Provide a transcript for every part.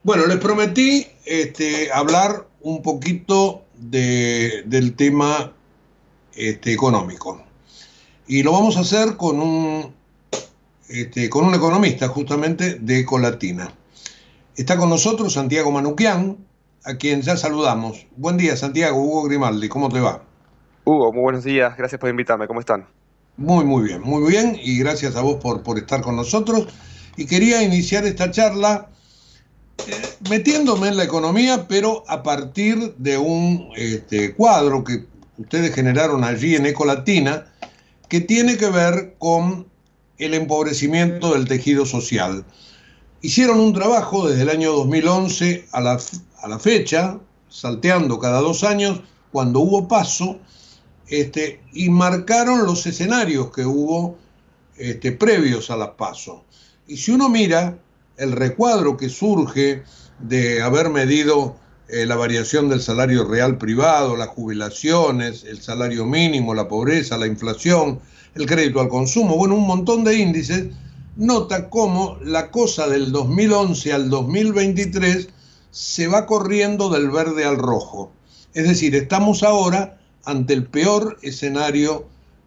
Bueno, les prometí hablar un poquito del tema económico. Y lo vamos a hacer con un economista justamente de Ecolatina. Está con nosotros Santiago Manuquian, a quien ya saludamos. Buen día, Santiago. Hugo Grimaldi, ¿cómo te va? Hugo, muy buenos días, gracias por invitarme, ¿cómo están? Muy bien, y gracias a vos por estar con nosotros. Y quería iniciar esta charla metiéndome en la economía, pero a partir de un cuadro que ustedes generaron allí en Ecolatina, que tiene que ver con el empobrecimiento del tejido social. Hicieron un trabajo desde el año 2011 a la fecha, salteando cada 2 años, cuando hubo paso, y marcaron los escenarios que hubo previos a las PASO. Y si uno mira el recuadro que surge de haber medido la variación del salario real privado, las jubilaciones, el salario mínimo, la pobreza, la inflación, el crédito al consumo, bueno, un montón de índices, nota cómo la cosa del 2011 al 2023 se va corriendo del verde al rojo. Es decir, estamos ahora ante el peor escenario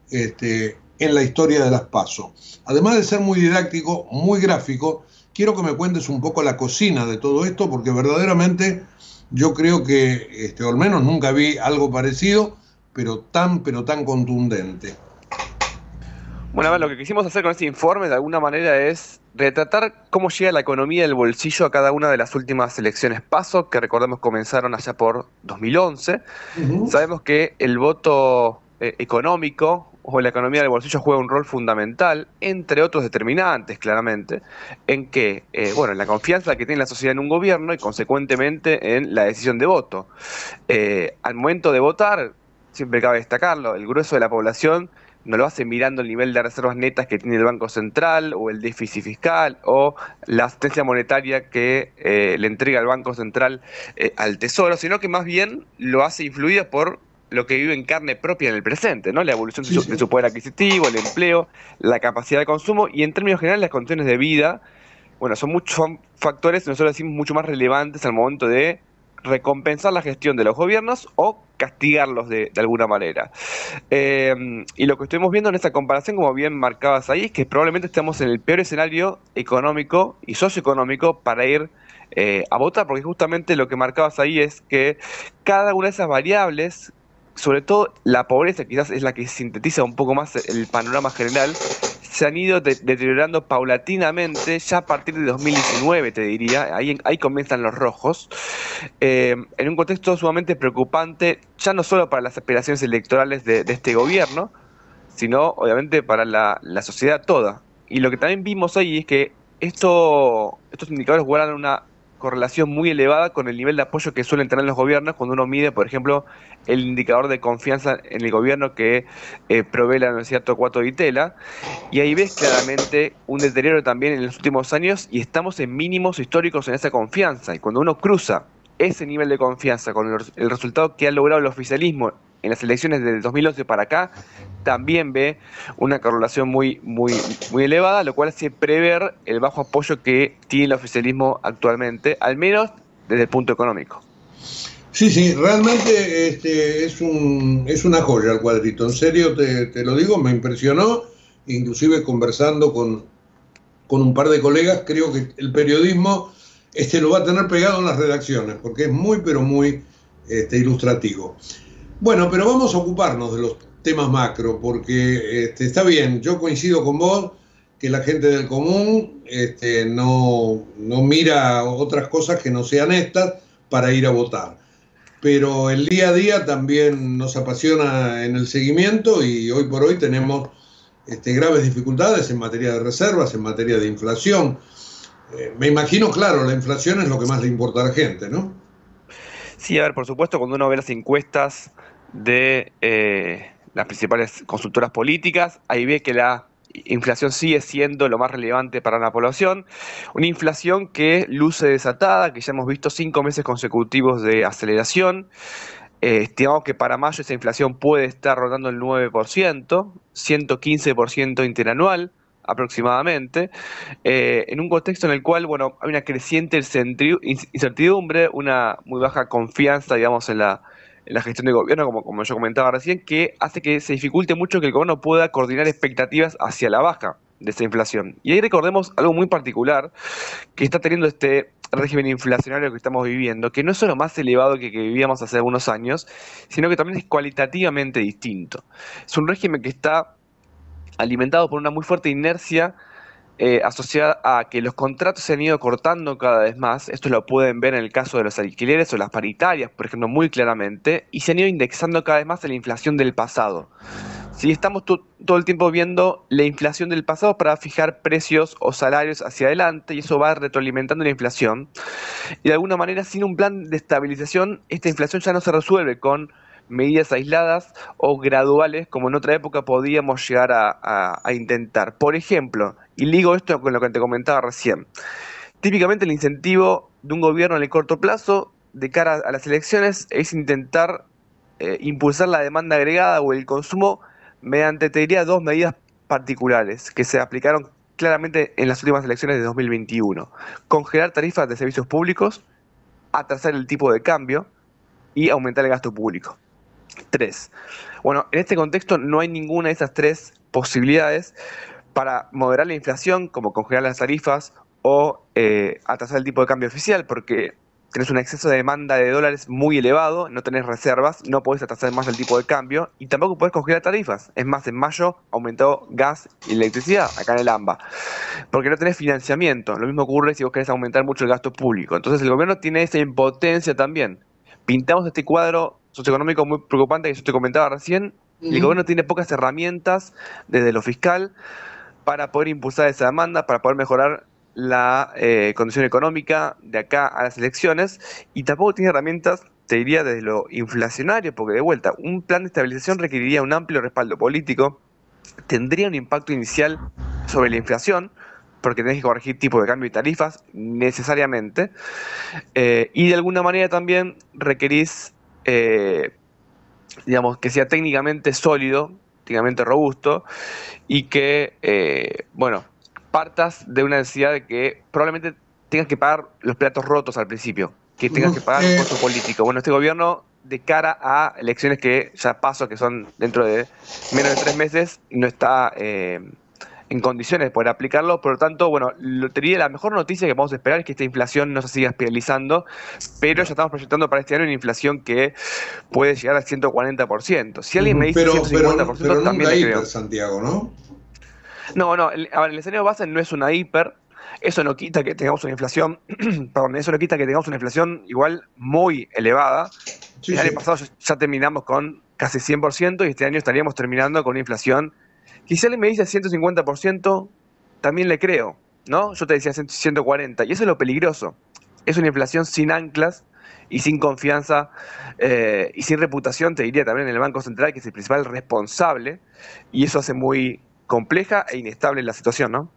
en la historia de las PASO. Además de ser muy didáctico, muy gráfico, quiero que me cuentes un poco la cocina de todo esto, porque verdaderamente yo creo que, o al menos nunca vi algo parecido, pero tan contundente. Bueno, a ver, lo que quisimos hacer con este informe de alguna manera es retratar cómo llega la economía del bolsillo a cada una de las últimas elecciones PASO, que recordemos comenzaron allá por 2011. Uh -huh. Sabemos que el voto económico o la economía del bolsillo juega un rol fundamental, entre otros determinantes, claramente, en que, bueno, en la confianza que tiene la sociedad en un gobierno y consecuentemente en la decisión de voto. Al momento de votar, siempre cabe destacarlo, el grueso de la población no lo hace mirando el nivel de reservas netas que tiene el Banco Central o el déficit fiscal o la asistencia monetaria que le entrega el Banco Central al Tesoro, sino que más bien lo hace influido por lo que vive en carne propia en el presente, ¿no? La evolución Sí, de sí. su poder adquisitivo, el empleo, la capacidad de consumo y en términos generales las condiciones de vida. Bueno, son muchos factores, nosotros decimos mucho más relevantes al momento de recompensar la gestión de los gobiernos o castigarlos de alguna manera. Y lo que estuvimos viendo en esa comparación, como bien marcabas ahí, es que probablemente estamos en el peor escenario económico y socioeconómico para ir a votar, porque justamente lo que marcabas ahí es que cada una de esas variables, sobre todo la pobreza, quizás es la que sintetiza un poco más el panorama general, se han ido deteriorando paulatinamente ya a partir de 2019, te diría, ahí comienzan los rojos, en un contexto sumamente preocupante, ya no solo para las aspiraciones electorales de este gobierno, sino obviamente para la sociedad toda. Y lo que también vimos ahí es que estos indicadores guardan una correlación muy elevada con el nivel de apoyo que suelen tener los gobiernos cuando uno mide, por ejemplo, el indicador de confianza en el gobierno que provee la Universidad Torcuato Di Tella, y ahí ves claramente un deterioro también en los últimos años y estamos en mínimos históricos en esa confianza. Y cuando uno cruza ese nivel de confianza con el resultado que ha logrado el oficialismo en las elecciones del 2011 para acá, también ve una correlación muy elevada, lo cual hace prever el bajo apoyo que tiene el oficialismo actualmente, al menos desde el punto económico. Sí, sí, realmente es una joya el cuadrito. En serio te lo digo, me impresionó, inclusive conversando con un par de colegas, creo que el periodismo lo va a tener pegado en las redacciones, porque es muy, pero muy ilustrativo. Bueno, pero vamos a ocuparnos de los temas macro, porque está bien, yo coincido con vos que la gente del común no mira otras cosas que no sean estas para ir a votar. Pero el día a día también nos apasiona en el seguimiento y hoy por hoy tenemos graves dificultades en materia de reservas, en materia de inflación. Me imagino, claro, la inflación es lo que más le importa a la gente, ¿no? Sí, a ver, por supuesto, cuando uno ve las encuestas de las principales consultoras políticas, ahí ve que la inflación sigue siendo lo más relevante para la población. Una inflación que luce desatada, que ya hemos visto 5 meses consecutivos de aceleración. Estimamos que para mayo esa inflación puede estar rondando el 9%, 115% interanual, aproximadamente, en un contexto en el cual, bueno, hay una creciente incertidumbre, una muy baja confianza, digamos, en la gestión del gobierno, como yo comentaba recién, que hace que se dificulte mucho que el gobierno pueda coordinar expectativas hacia la baja de esta inflación. Y ahí recordemos algo muy particular que está teniendo este régimen inflacionario que estamos viviendo, que no es solo más elevado que vivíamos hace algunos años, sino que también es cualitativamente distinto. Es un régimen que está alimentado por una muy fuerte inercia asociada a que los contratos se han ido cortando cada vez más. Esto lo pueden ver en el caso de los alquileres o las paritarias, por ejemplo, muy claramente, y se han ido indexando cada vez más a la inflación del pasado. Sí, estamos todo el tiempo viendo la inflación del pasado para fijar precios o salarios hacia adelante, y eso va retroalimentando la inflación. Y de alguna manera, sin un plan de estabilización, esta inflación ya no se resuelve con medidas aisladas o graduales, como en otra época podíamos llegar a intentar. Por ejemplo, y ligo esto con lo que te comentaba recién, típicamente el incentivo de un gobierno en el corto plazo, de cara a las elecciones, es intentar impulsar la demanda agregada o el consumo mediante, te diría, dos medidas particulares que se aplicaron claramente en las últimas elecciones de 2021. Congelar tarifas de servicios públicos, atrasar el tipo de cambio y aumentar el gasto público. 3. Bueno, en este contexto no hay ninguna de esas tres posibilidades para moderar la inflación, como congelar las tarifas o atrasar el tipo de cambio oficial, porque tenés un exceso de demanda de dólares muy elevado, no tenés reservas, no podés atrasar más el tipo de cambio y tampoco podés congelar tarifas. Es más, en mayo aumentó gas y electricidad acá en el AMBA, porque no tenés financiamiento. Lo mismo ocurre si vos querés aumentar mucho el gasto público. Entonces el gobierno tiene esa impotencia también. Pintamos este cuadro socioeconómico muy preocupante que yo te comentaba recién, y el gobierno tiene pocas herramientas desde lo fiscal para poder impulsar esa demanda, para poder mejorar la condición económica de acá a las elecciones, y tampoco tiene herramientas, te diría, desde lo inflacionario, porque de vuelta, un plan de estabilización requeriría un amplio respaldo político, tendría un impacto inicial sobre la inflación, porque tenés que corregir tipo de cambio y tarifas necesariamente, y de alguna manera también requerís, digamos, que sea técnicamente sólido, técnicamente robusto, y que, bueno, partas de una necesidad de que probablemente tengas que pagar los platos rotos al principio, que tengas que pagar un costo político. Bueno, este gobierno, de cara a elecciones que ya paso, que son dentro de menos de 3 meses, no está en condiciones de poder aplicarlo. Por lo tanto, bueno, te diría, la mejor noticia que vamos a esperar es que esta inflación no se siga espiralizando, pero ya estamos proyectando para este año una inflación que puede llegar al 140%. Si alguien me dice 150%, pero también nunca le creo. Santiago, ¿no? No, a ver, el escenario base no es una hiper, eso no quita que tengamos una inflación, perdón, eso no quita que tengamos una inflación igual muy elevada. Sí, el año pasado ya terminamos con casi 100% y este año estaríamos terminando con una inflación. Y si alguien me dice 150%, también le creo, ¿no? Yo te decía 140, y eso es lo peligroso. Es una inflación sin anclas y sin confianza y sin reputación, te diría, también en el Banco Central, que es el principal responsable, y eso hace muy compleja e inestable la situación, ¿no?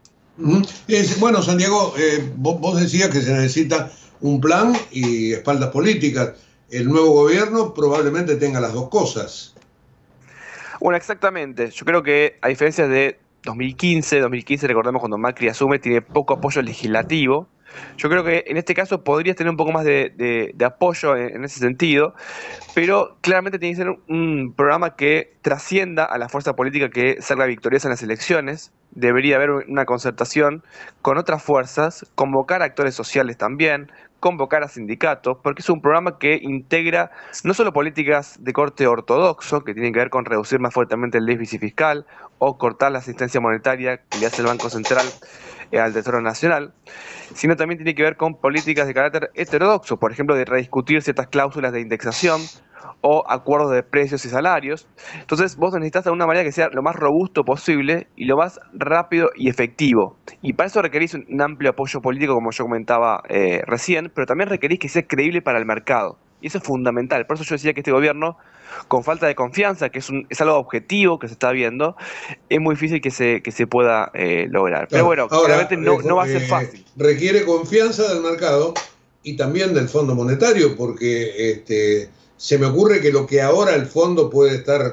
Bueno, Santiago, vos decías que se necesita un plan y espaldas políticas. El nuevo gobierno probablemente tenga las dos cosas. Bueno, exactamente. Yo creo que, a diferencia de 2015, recordemos cuando Macri asume, tiene poco apoyo legislativo. Yo creo que en este caso podrías tener un poco más de apoyo en ese sentido, pero claramente tiene que ser un programa que trascienda a la fuerza política que salga victoriosa en las elecciones. Debería haber una concertación con otras fuerzas, convocar a actores sociales también, convocar a sindicatos, porque es un programa que integra no solo políticas de corte ortodoxo, que tienen que ver con reducir más fuertemente el déficit fiscal o cortar la asistencia monetaria que le hace el Banco Central al Tesoro Nacional, sino también tiene que ver con políticas de carácter heterodoxo, por ejemplo, de rediscutir ciertas cláusulas de indexación o acuerdos de precios y salarios. Entonces vos necesitas de una manera que sea lo más robusto posible y lo más rápido y efectivo. Y para eso requerís un amplio apoyo político, como yo comentaba recién, pero también requerís que sea creíble para el mercado. Y eso es fundamental. Por eso yo decía que este gobierno, con falta de confianza, que es algo objetivo que se está viendo, es muy difícil que se pueda lograr. Pero bueno, ahora, claramente no va a ser fácil. Requiere confianza del mercado y también del Fondo Monetario, porque se me ocurre que lo que ahora el fondo puede estar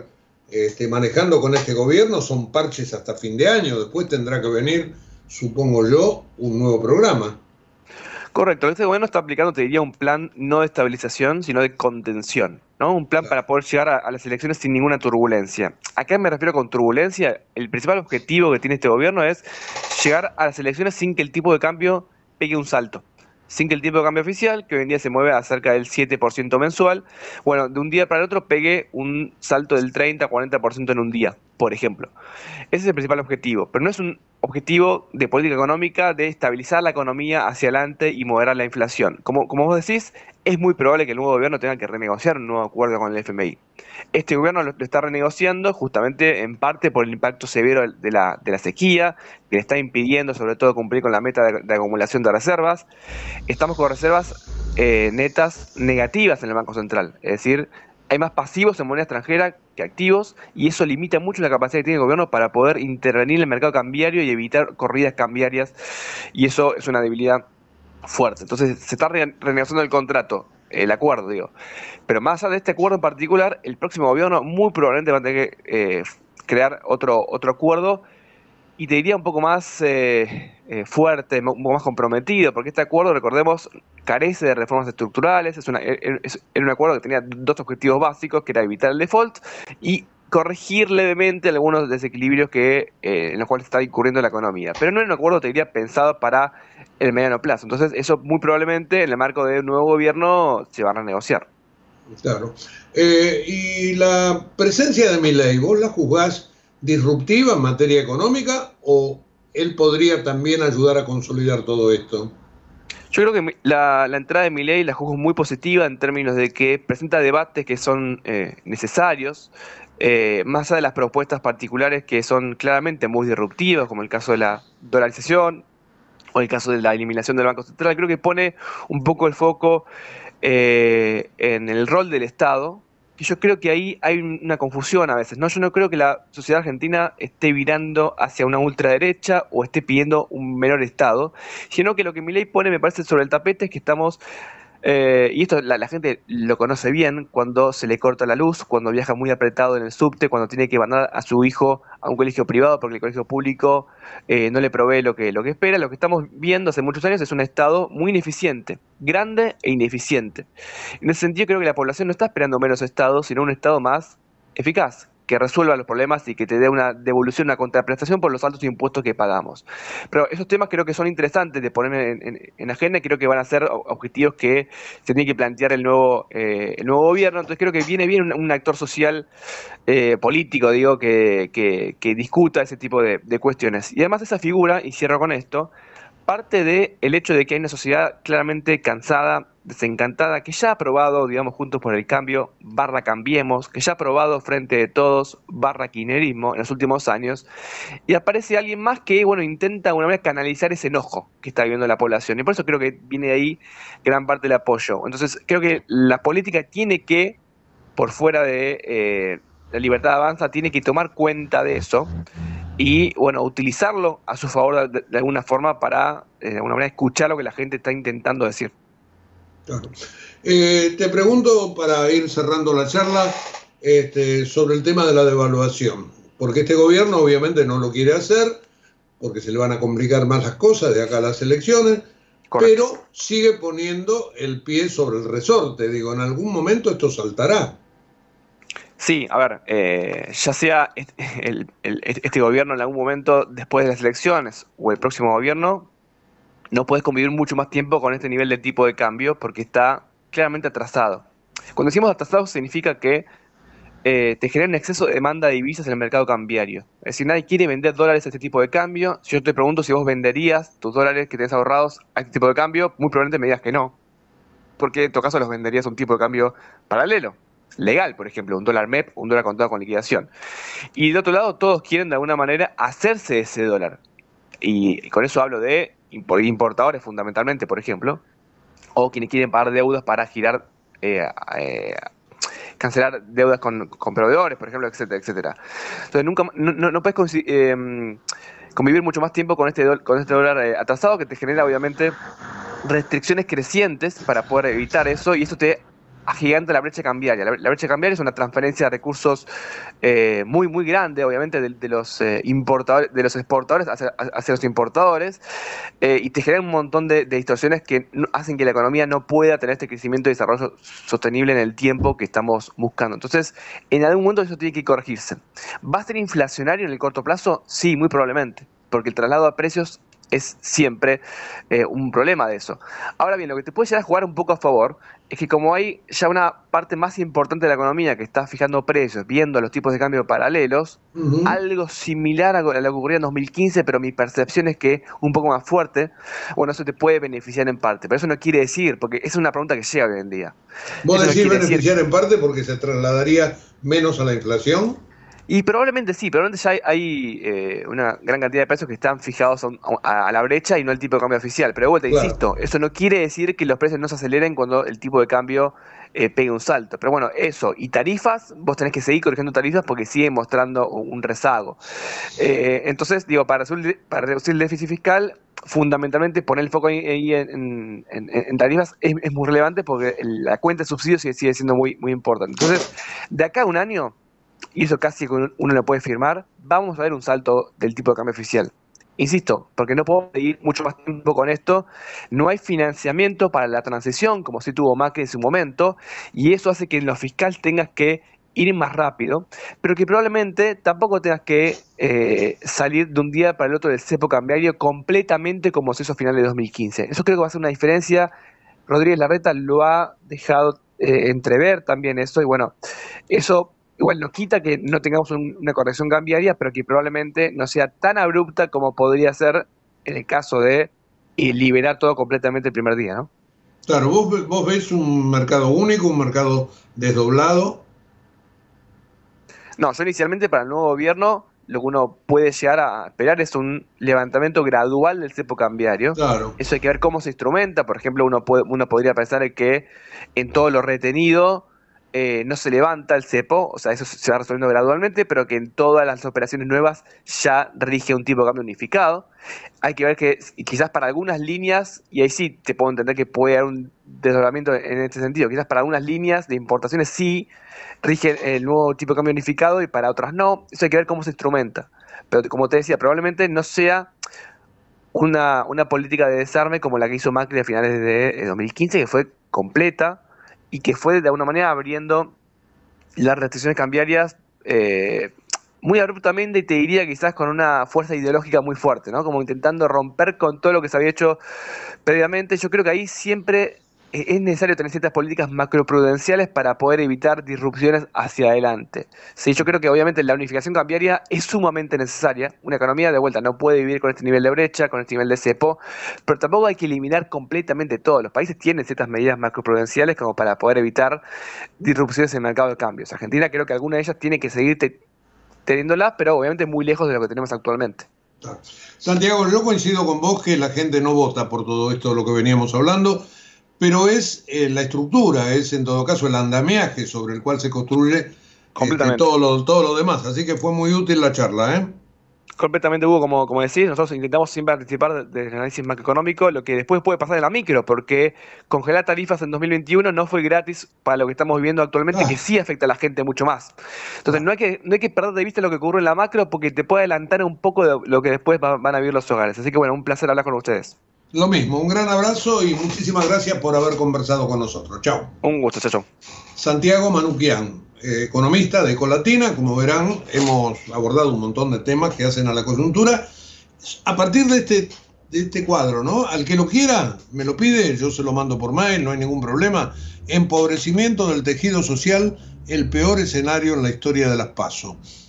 manejando con este gobierno son parches hasta fin de año. Después tendrá que venir, supongo yo, un nuevo programa. Correcto, este gobierno está aplicando, te diría, un plan no de estabilización, sino de contención, ¿no? Un plan para poder llegar a las elecciones sin ninguna turbulencia. ¿A qué me refiero con turbulencia? El principal objetivo que tiene este gobierno es llegar a las elecciones sin que el tipo de cambio pegue un salto. Sin que el tipo de cambio oficial, que hoy en día se mueve a cerca del 7% mensual, bueno, de un día para el otro pegue un salto del 30-40% en un día, por ejemplo. Ese es el principal objetivo, pero no es un objetivo de política económica de estabilizar la economía hacia adelante y moderar la inflación. Como vos decís, es muy probable que el nuevo gobierno tenga que renegociar un nuevo acuerdo con el FMI. Este gobierno lo está renegociando justamente en parte por el impacto severo de la sequía, que le está impidiendo sobre todo cumplir con la meta de acumulación de reservas. Estamos con reservas netas negativas en el Banco Central, es decir, hay más pasivos en moneda extranjera que activos y eso limita mucho la capacidad que tiene el gobierno para poder intervenir en el mercado cambiario y evitar corridas cambiarias, y eso es una debilidad fuerte. Entonces se está renegociando el contrato, el acuerdo, digo. Pero más allá de este acuerdo en particular, el próximo gobierno muy probablemente va a tener que crear otro acuerdo, y te diría un poco más fuerte, un poco más comprometido, porque este acuerdo, recordemos, carece de reformas estructurales, era un acuerdo que tenía dos objetivos básicos, que era evitar el default y corregir levemente algunos desequilibrios en los cuales está incurriendo la economía. Pero no era un acuerdo, te diría, pensado para el mediano plazo. Entonces eso muy probablemente en el marco de un nuevo gobierno se va a renegociar. Claro. Y la presencia de Milei, ¿vos la juzgás disruptiva en materia económica o él podría también ayudar a consolidar todo esto? Yo creo que la entrada de Milei la juzgo muy positiva en términos de que presenta debates que son necesarios, más allá de las propuestas particulares que son claramente muy disruptivas, como el caso de la dolarización o el caso de la eliminación del Banco Central. Creo que pone un poco el foco en el rol del Estado, que yo creo que ahí hay una confusión a veces, ¿no? Yo no creo que la sociedad argentina esté virando hacia una ultraderecha o esté pidiendo un menor Estado, sino que lo que Milei pone, me parece, sobre el tapete es que estamos, y esto la gente lo conoce bien, cuando se le corta la luz, cuando viaja muy apretado en el subte, cuando tiene que mandar a su hijo a un colegio privado porque el colegio público no le provee lo que espera. Lo que estamos viendo hace muchos años es un Estado muy ineficiente, grande e ineficiente. En ese sentido creo que la población no está esperando menos Estado, sino un Estado más eficaz, que resuelva los problemas y que te dé una devolución, una contraprestación por los altos impuestos que pagamos. Pero esos temas creo que son interesantes de poner en agenda, y creo que van a ser objetivos que se tiene que plantear el nuevo gobierno. Entonces creo que viene bien un actor social, político, digo, que discuta ese tipo de cuestiones. Y además esa figura, y cierro con esto, parte del hecho de que hay una sociedad claramente cansada, desencantada, que ya ha probado, digamos, Juntos por el Cambio, /Cambiemos, que ya ha probado Frente de Todos, /Kirchnerismo en los últimos años, y aparece alguien más que, bueno, intenta de alguna manera canalizar ese enojo que está viviendo la población, y por eso creo que viene de ahí gran parte del apoyo. Entonces creo que la política tiene que, por fuera de la libertad avanza, tiene que tomar cuenta de eso y, bueno, utilizarlo a su favor de alguna forma para, de alguna manera, escuchar lo que la gente está intentando decir. Claro. Te pregunto, para ir cerrando la charla, sobre el tema de la devaluación, porque este gobierno obviamente no lo quiere hacer, porque se le van a complicar más las cosas de acá a las elecciones. Correcto. Pero sigue poniendo el pie sobre el resorte. Digo, en algún momento esto saltará. Sí, a ver, ya sea este gobierno en algún momento después de las elecciones o el próximo gobierno, no puedes convivir mucho más tiempo con este nivel de tipo de cambio porque está claramente atrasado. Cuando decimos atrasado significa que te genera un exceso de demanda de divisas en el mercado cambiario. Es decir, nadie quiere vender dólares a este tipo de cambio. Si yo te pregunto si vos venderías tus dólares que tenés ahorrados a este tipo de cambio, muy probablemente me digas que no, porque en todo caso los venderías a un tipo de cambio paralelo, legal, por ejemplo, un dólar MEP, un dólar contado con liquidación. Y de otro lado, todos quieren de alguna manera hacerse de ese dólar. Y con eso hablo de importadores fundamentalmente, por ejemplo, o quienes quieren pagar deudas para girar, cancelar deudas con proveedores, por ejemplo, etcétera, etcétera. Entonces no puedes convivir mucho más tiempo con este dólar atrasado, que te genera obviamente restricciones crecientes para poder evitar eso, y eso te agiganta la brecha cambiaria. La brecha cambiaria es una transferencia de recursos muy, muy grande, obviamente, de los importadores, de los exportadores hacia los importadores, y te genera un montón de distorsiones que hacen que la economía no pueda tener este crecimiento y desarrollo sostenible en el tiempo que estamos buscando. Entonces, en algún momento eso tiene que corregirse. ¿Va a ser inflacionario en el corto plazo? Sí, muy probablemente, porque el traslado a precios es siempre un problema de eso. Ahora bien, lo que te puede llegar a jugar un poco a favor es que como hay ya una parte más importante de la economía que está fijando precios, viendo los tipos de cambio paralelos, algo similar a lo que ocurrió en 2015, pero mi percepción es que un poco más fuerte, bueno, eso te puede beneficiar en parte, pero eso no quiere decir, porque esa es una pregunta que llega hoy en día. ¿Vos decís beneficiar en parte porque se trasladaría menos a la inflación? Y probablemente sí, probablemente ya hay una gran cantidad de precios que están fijados a la brecha y no el tipo de cambio oficial. Pero de vuelta, claro, insisto, eso no quiere decir que los precios no se aceleren cuando el tipo de cambio pegue un salto. Pero bueno, eso, y tarifas, vos tenés que seguir corrigiendo tarifas porque siguen mostrando un rezago. Entonces, digo, para reducir el déficit fiscal, fundamentalmente poner el foco ahí en tarifas es muy relevante porque la cuenta de subsidios sigue siendo muy, muy importante. Entonces, de acá a un año, y eso casi uno lo puede firmar, vamos a ver un salto del tipo de cambio oficial. Insisto, porque no puedo seguir mucho más tiempo con esto, no hay financiamiento para la transición, como sí tuvo Macri en su momento, y eso hace que en lo fiscal tengas que ir más rápido, pero que probablemente tampoco tengas que salir de un día para el otro del cepo cambiario completamente como se hizo a finales de 2015. Eso creo que va a ser una diferencia. Rodríguez Larreta lo ha dejado entrever también eso, y bueno, eso igual no quita que no tengamos una corrección cambiaria, pero que probablemente no sea tan abrupta como podría ser en el caso de liberar todo completamente el primer día, ¿no? Claro, vos ves un mercado único, un mercado desdoblado. No, yo inicialmente para el nuevo gobierno lo que uno puede llegar a esperar es un levantamiento gradual del cepo cambiario. Claro. Eso hay que ver cómo se instrumenta. Por ejemplo, uno podría pensar que en todo lo retenido no se levanta el cepo, o sea, eso se va resolviendo gradualmente, pero que en todas las operaciones nuevas ya rige un tipo de cambio unificado. Hay que ver que quizás para algunas líneas, y ahí sí te puedo entender que puede haber un desdoblamiento en este sentido, quizás para algunas líneas de importaciones sí rige el nuevo tipo de cambio unificado y para otras no. Eso hay que ver cómo se instrumenta. Pero como te decía, probablemente no sea una política de desarme como la que hizo Macri a finales de 2015, que fue completa, y que fue de alguna manera abriendo las restricciones cambiarias muy abruptamente, y te diría quizás con una fuerza ideológica muy fuerte, ¿no? Como intentando romper con todo lo que se había hecho previamente. Yo creo que ahí siempre es necesario tener ciertas políticas macroprudenciales para poder evitar disrupciones hacia adelante. Sí, yo creo que obviamente la unificación cambiaria es sumamente necesaria. Una economía de vuelta no puede vivir con este nivel de brecha, con este nivel de cepo, pero tampoco hay que eliminar completamente todo. Los países tienen ciertas medidas macroprudenciales como para poder evitar disrupciones en el mercado de cambios. Argentina creo que alguna de ellas tiene que seguir teniéndolas, pero obviamente muy lejos de lo que tenemos actualmente. Santiago, yo coincido con vos que la gente no vota por todo esto de lo que veníamos hablando, pero es la estructura, es en todo caso el andamiaje sobre el cual se construye todo lo demás. Así que fue muy útil la charla, ¿eh? Completamente, Hugo, como decís, nosotros intentamos siempre anticipar del análisis macroeconómico lo que después puede pasar en la micro, porque congelar tarifas en 2021 no fue gratis para lo que estamos viviendo actualmente, que sí afecta a la gente mucho más. Entonces no hay que perder de vista lo que ocurre en la macro, porque te puede adelantar un poco de lo que después van a vivir los hogares. Así que bueno, un placer hablar con ustedes. Lo mismo, un gran abrazo y muchísimas gracias por haber conversado con nosotros. Chao. Un gusto, chao. Santiago Manukyan, economista de Ecolatina. Como verán, hemos abordado un montón de temas que hacen a la coyuntura a partir de este cuadro, ¿no? Al que lo quiera, me lo pide, yo se lo mando por mail, no hay ningún problema. Empobrecimiento del tejido social, el peor escenario en la historia de las PASO.